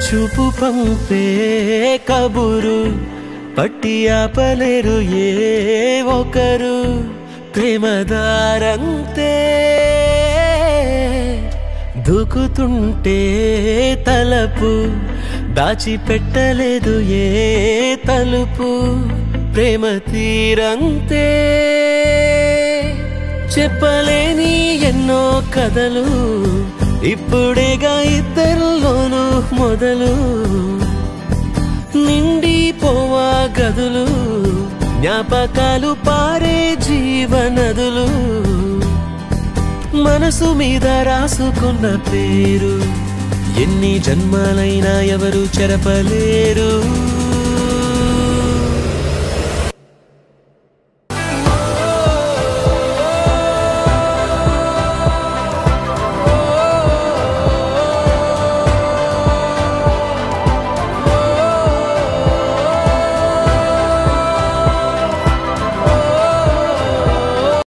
చూపు పంపే కబురు పట్టి ఆపలేరు ఏ ఒకరు ప్రేమదారంతే దూకుతుంటే తలపు దాచిపెట్టలేదు ఏ తలుపు ప్రేమ తీరంతే చెప్పలేని ఎన్నో కథలు ఇప్పుడేగా ఇద్దరిలోనూ మొదలు నిండిపోవా గదులు జ్ఞాపకాలు పారే జీవనదులు మనసు మీద రాసుకున్న పేరు ఎన్ని జన్మలైనా ఎవరు చెరపలేరు